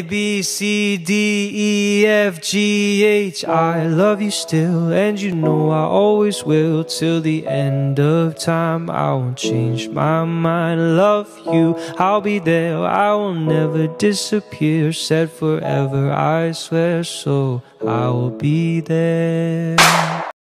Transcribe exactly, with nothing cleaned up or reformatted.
B, C, D, E, F, G, H. I love you still, and you know I always will. Till the end of time, I won't change my mind. Love you, I'll be there, I will never disappear. Said forever, I swear, so I will be there.